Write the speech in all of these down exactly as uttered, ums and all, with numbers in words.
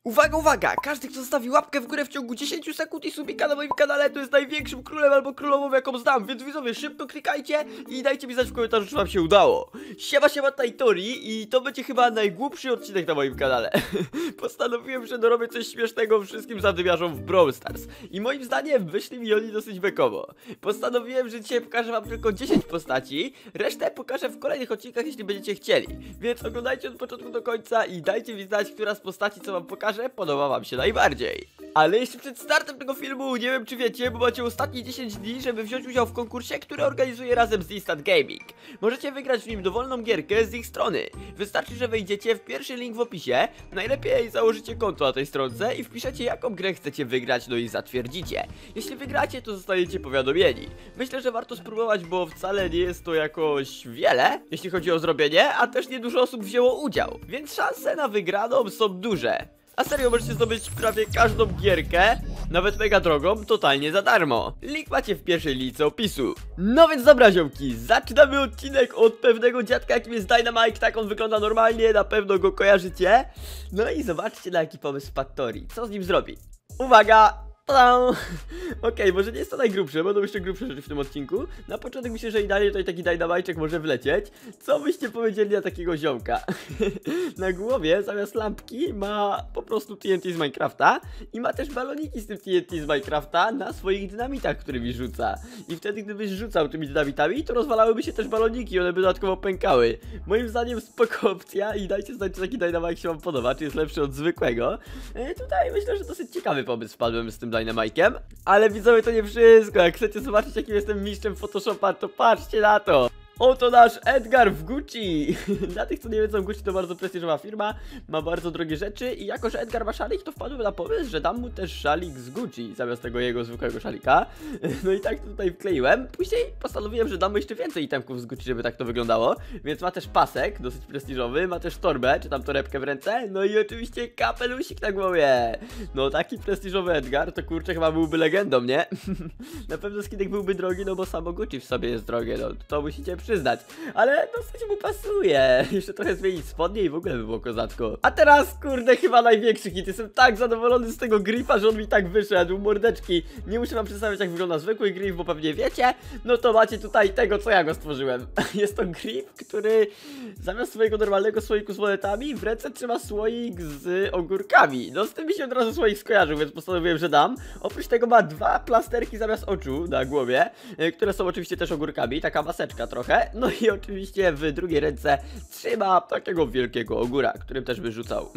Uwaga, uwaga! Każdy, kto zostawi łapkę w górę w ciągu dziesięciu sekund i subika na moim kanale, to jest największym królem albo królową, jaką znam. Więc widzowie, szybko klikajcie i dajcie mi znać w komentarzu, czy wam się udało. Siema, siema, Tajtori, i to będzie chyba najgłupszy odcinek na moim kanale. Postanowiłem, że dorobię coś śmiesznego wszystkim zadymiarzom w Brawl Stars. I moim zdaniem wyszli mi oni dosyć bekowo. Postanowiłem, że dzisiaj pokażę wam tylko dziesięć postaci, resztę pokażę w kolejnych odcinkach, jeśli będziecie chcieli. Więc oglądajcie od początku do końca i dajcie mi znać, która z postaci, co wam pokażę, podoba wam się najbardziej. Ale jeszcze przed startem tego filmu, nie wiem czy wiecie, bo macie ostatnie dziesięć dni, żeby wziąć udział w konkursie, który organizuję razem z Instant Gaming. Możecie wygrać w nim dowolną gierkę z ich strony. Wystarczy, że wejdziecie w pierwszy link w opisie, najlepiej założycie konto na tej stronce i wpiszecie, jaką grę chcecie wygrać, no i zatwierdzicie. Jeśli wygracie, to zostaniecie powiadomieni. Myślę, że warto spróbować, bo wcale nie jest to jakoś wiele, jeśli chodzi o zrobienie, a też nie dużo osób wzięło udział, więc szanse na wygraną są duże. A serio, możecie zdobyć prawie każdą gierkę, nawet mega drogą, totalnie za darmo. Link macie w pierwszej linijce opisu. No więc dobra, ziomki, zaczynamy odcinek od pewnego dziadka, jakim jest Dynamite. Tak on wygląda normalnie, na pewno go kojarzycie. No i zobaczcie, na jaki pomysł wpadł Tori. Co z nim zrobi? Uwaga! Okej, okay, może nie jest to najgrubsze, będą jeszcze grubsze rzeczy w tym odcinku. Na początek myślę, że idealnie tutaj taki dynamajczek może wlecieć. Co byście powiedzieli na takiego ziomka? Na głowie zamiast lampki ma po prostu T N T z Minecrafta i ma też baloniki z tym T N T z Minecrafta na swoich dynamitach, którymi rzuca. I wtedy, gdybyś rzucał tymi dynamitami, to rozwalałyby się też baloniki, one by dodatkowo pękały. Moim zdaniem spoko opcja i dajcie znać, czy taki dynamite się wam podoba, czy jest lepszy od zwykłego. E, tutaj myślę, że dosyć ciekawy pomysł wpadłem z tym Dynamite'iem. Ale widzowie, to nie wszystko. Jak chcecie zobaczyć, jakim jestem mistrzem Photoshopa, to patrzcie na to. Oto nasz Edgar w Gucci. Dla tych, co nie wiedzą, Gucci to bardzo prestiżowa firma, ma bardzo drogie rzeczy i jako, że Edgar ma szalik, to wpadłem na pomysł, że dam mu też szalik z Gucci zamiast tego jego zwykłego szalika. No i tak to tutaj wkleiłem. Później postanowiłem, że dam mu jeszcze więcej itemków z Gucci, żeby tak to wyglądało. Więc ma też pasek, dosyć prestiżowy, ma też torbę, czy tam torebkę w ręce, no i oczywiście kapelusik na głowie. No taki prestiżowy Edgar, to kurczę chyba byłby legendą, nie? Na pewno skinek byłby drogi, no bo samo Gucci w sobie jest drogie, no to musicie przyznać, ale dosyć mu pasuje. Jeszcze trochę zmienić spodnie i w ogóle by było kozacko. A teraz, kurde, chyba największy hit. Jestem tak zadowolony z tego grifa, że on mi tak wyszedł. Mordeczki, nie muszę wam przedstawiać, jak wygląda zwykły grif, bo pewnie wiecie. No to macie tutaj tego, co ja go stworzyłem. Jest to grif, który zamiast swojego normalnego słoiku z monetami w ręce trzyma słoik z ogórkami. No z tym mi się od razu słoik skojarzył, więc postanowiłem, że dam. Oprócz tego ma dwa plasterki zamiast oczu na głowie, które są oczywiście też ogórkami, taka maseczka trochę. No i oczywiście w drugiej ręce trzyma takiego wielkiego ogóra, którym też by rzucał.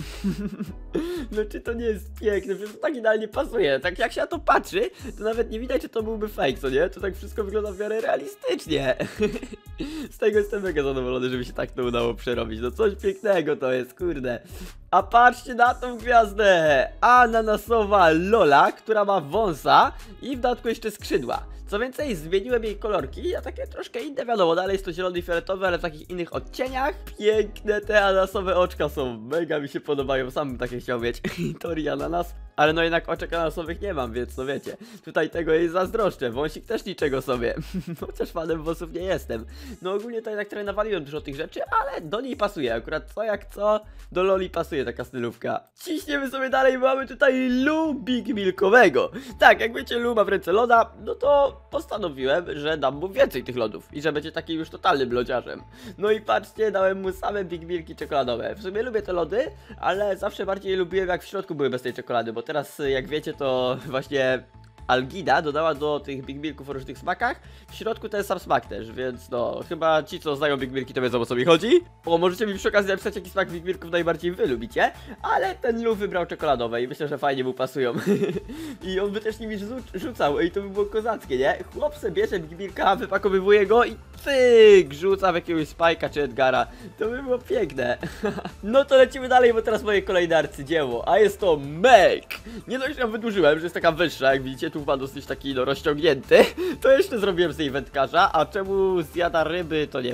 No czy to nie jest piękne? Przecież to tak idealnie pasuje. Tak jak się na to patrzy, to nawet nie widać, czy to byłby fake, co nie? To tak wszystko wygląda w miarę realistycznie. Z tego jestem mega zadowolony, że mi się tak to udało przerobić. No coś pięknego to jest, kurde. A patrzcie na tą gwiazdę! Ananasowa Lola, która ma wąsa i w dodatku jeszcze skrzydła. Co więcej, zmieniłem jej kolorki, a takie troszkę inne, wiadomo, dalej jest to zielony i fioletowy, ale w takich innych odcieniach. Piękne te ananasowe oczka są, mega mi się podobają, sam bym takie chciał mieć. Tori ananas, ale no jednak oczek ananasowych nie mam, więc no wiecie, tutaj tego jej zazdroszczę, wąsik też niczego sobie. Chociaż fanem włosów nie jestem. No ogólnie to jednak trochę nawaliłem dużo tych rzeczy, ale do niej pasuje, akurat co jak co, do Loli pasuje taka stylówka. Ciśniemy sobie dalej, mamy tutaj Lu Big Milkowego. Tak, jak wiecie, Lu ma w ręce loda, no to postanowiłem, że dam mu więcej tych lodów i że będzie takim już totalnym lodziarzem. No i patrzcie, dałem mu same Big Milki czekoladowe. W sumie lubię te lody, ale zawsze bardziej je lubiłem, jak w środku były bez tej czekolady, bo teraz, jak wiecie, to właśnie Algida dodała do tych Big Milków o różnych smakach. W środku ten sam smak też, więc no, chyba ci, co znają Big Milki, to wiedzą, o co mi chodzi. O, możecie mi przy okazji napisać, jaki smak Big Milków najbardziej wy lubicie. Ale ten Lu wybrał czekoladowe i myślę, że fajnie mu pasują. I on by też nimi rzucał i to by było kozackie, nie? Chłop se bierze Big Milka, wypakowywuje go i cyk, rzuca w jakiegoś Spike'a czy Edgara. To by było piękne. No to lecimy dalej, bo teraz moje kolejne arcydzieło, a jest to Meg. Nie dość, że ją wydłużyłem, że jest taka wyższa, jak widzicie, tu ma dosyć taki no rozciągnięty. To jeszcze zrobiłem z niej wędkarza, a czemu zjada ryby, to nie wiem.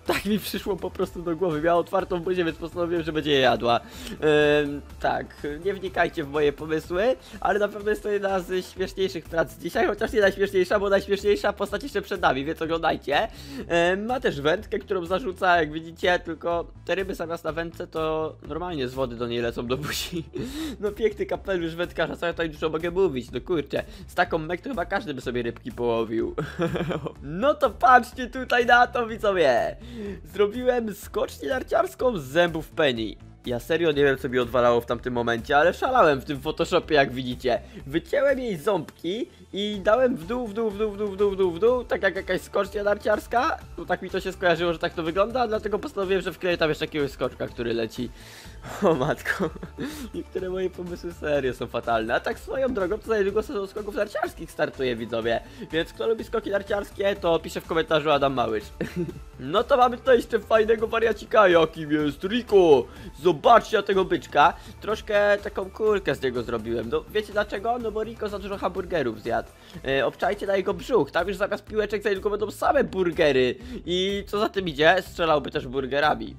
Tak mi przyszło po prostu do głowy. Miała otwartą buzię, więc postanowiłem, że będzie je jadła. Ehm, tak, nie wnikajcie w moje pomysły, ale na pewno jest to jedna z śmieszniejszych prac dzisiaj, chociaż nie najśmieszniejsza, bo najśmieszniejsza postać jeszcze przed nami, więc oglądajcie. Ehm, ma też wędkę, którą zarzuca, jak widzicie, tylko te ryby zamiast na wędce to normalnie z wody do niej lecą do buzi. No piękny kapelusz wędkarza, co ja tutaj dużo mogę mówić, no kurczę. Z taką mek to chyba każdy by sobie rybki połowił. No to patrzcie tutaj na to, widzowie. Zrobiłem skocznię narciarską z zębów Penny. Ja serio nie wiem, co mi odwalało w tamtym momencie, ale szalałem w tym Photoshopie, jak widzicie. Wycięłem jej ząbki i dałem w dół, w dół, w dół, w dół, w dół, w dół, w dół, tak jak jakaś skocznia narciarska. No, tak mi to się skojarzyło, że tak to wygląda, dlatego postanowiłem, że wkleję tam jeszcze jakiegoś skoczka, który leci. O matko, niektóre moje pomysły serio są fatalne. A tak swoją drogą, to za niedługo sezon skoków narciarskich startuje, widzowie. Więc kto lubi skoki narciarskie, to pisze w komentarzu Adam Małysz. No to mamy tutaj jeszcze fajnego wariacika, jakim jest Rico. Zobaczcie na tego byczka. Troszkę taką kulkę z niego zrobiłem. No wiecie dlaczego? No bo Rico za dużo hamburgerów zjadł. E, obczajcie na jego brzuch. Tam już zamiast piłeczek za niedługo będą same burgery. I co za tym idzie? Strzelałby też burgerami.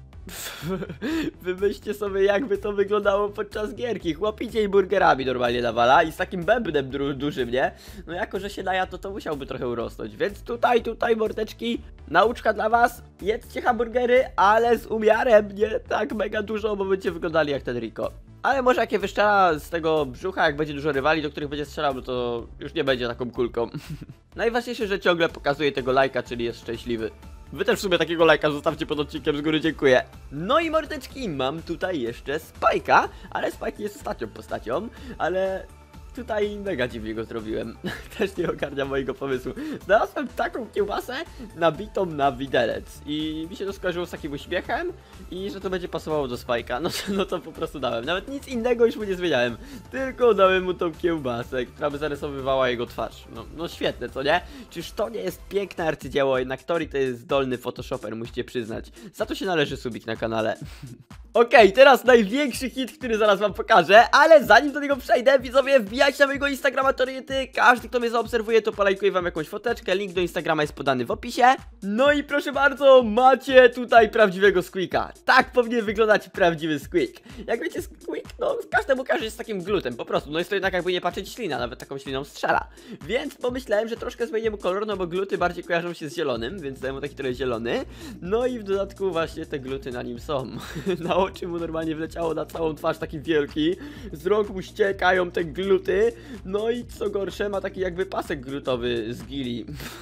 Wymyślcie sobie, jakby to wyglądało podczas gierki. Chłop idzie i burgerami normalnie nawala i z takim bębnem du dużym, nie? No jako, że się najadł, to musiałby trochę urosnąć. Więc tutaj, tutaj mordeczki, nauczka dla was. Jedzcie hamburgery, ale z umiarem, nie tak mega dużo, bo będziecie wyglądali jak ten Rico. Ale może jak je wyszczela z tego brzucha, jak będzie dużo rywali, do których będzie strzelał, no to już nie będzie taką kulką. Najważniejsze, że ciągle pokazuje tego lajka, czyli jest szczęśliwy. Wy też w sumie takiego lajka zostawcie pod odcinkiem, z góry dziękuję. No i mordeczki, mam tutaj jeszcze Spike'a, ale Spike jest ostatnią postacią, ale tutaj mega dziwnie go zrobiłem. Też nie ogarniam mojego pomysłu. Znalazłem taką kiełbasę nabitą na widelec i mi się to skojarzyło z takim uśmiechem i że to będzie pasowało do Spike'a. No, no to po prostu dałem. Nawet nic innego już mu nie zmieniałem. Tylko dałem mu tą kiełbasę, która by zarysowywała jego twarz. No, no świetne, co nie? Czyż to nie jest piękne arcydzieło? Jednak Tori to jest zdolny photoshoper, musicie przyznać. Za to się należy subik na kanale. Okej, okay, teraz największy hit, który zaraz wam pokażę, ale zanim do niego przejdę, widzowie, wbijajcie na mojego Instagrama Toriety. Każdy, kto mnie zaobserwuje, to polajkuje wam jakąś foteczkę. Link do Instagrama jest podany w opisie. No i proszę bardzo, macie tutaj prawdziwego Squeaka. Tak powinien wyglądać prawdziwy Squeak. Jak wiecie, Squeak, no każdemu każe jest takim glutem, po prostu. No jest to jednak jakby nie patrzeć ślina, nawet taką śliną strzela. Więc pomyślałem, że troszkę zmienię mu kolor, no bo gluty bardziej kojarzą się z zielonym, więc dałem mu taki trochę zielony. No i w dodatku właśnie te gluty na nim są. Na oczy mu normalnie wleciało na całą twarz taki wielki. Z rąk mu ściekają te gluty. No i co gorsze, ma taki jakby pasek glutowy z gili.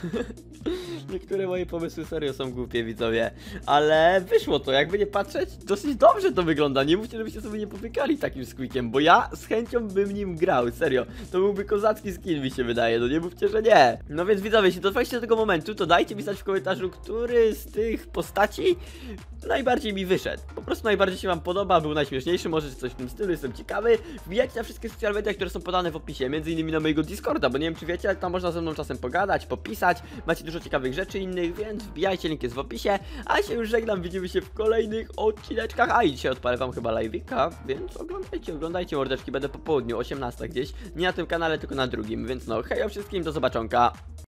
Niektóre moje pomysły serio są głupie, widzowie. Ale wyszło to, jakby nie patrzeć, dosyć dobrze to wygląda. Nie mówcie, żebyście sobie nie popykali takim Squeakiem, bo ja z chęcią bym nim grał, serio. To byłby kozacki skin, mi się wydaje, no nie mówcie, że nie. No więc widzowie, jeśli dotrwaliście do tego momentu, to dajcie mi znać w komentarzu, który z tych postaci najbardziej mi wyszedł. Po prostu najbardziej się wam podoba, był najśmieszniejszy, może coś w tym stylu, jestem ciekawy. Wbijajcie na wszystkie social media, które są podane w opisie, między innymi na mojego Discorda, bo nie wiem czy wiecie, ale tam można ze mną czasem pogadać, popisać, macie dużo ciekawych rzeczy innych, więc wbijajcie, link jest w opisie. A się już żegnam, widzimy się w kolejnych odcineczkach, a i dzisiaj odpalę wam chyba live'ika, więc oglądajcie, oglądajcie mordeczki, będę po południu, osiemnasta gdzieś, nie na tym kanale, tylko na drugim, więc no, hej wszystkim, do zobaczonka.